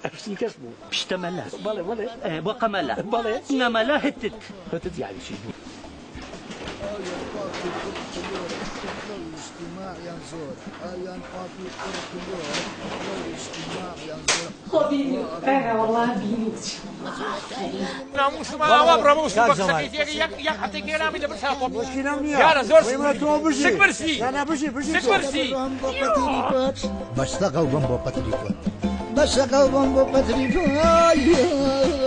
شي كسبوا بشتملا بله بقملا بله نملا هتت هتت يعني شي انا والله بيموت ناموس ما وابرا موس بكسكي يا حتى كلام اللي بتساقط يا زور سكبرسي انا بشي سكبرسي Basta kalbam bo patriko. Basta kalbam bo patriko.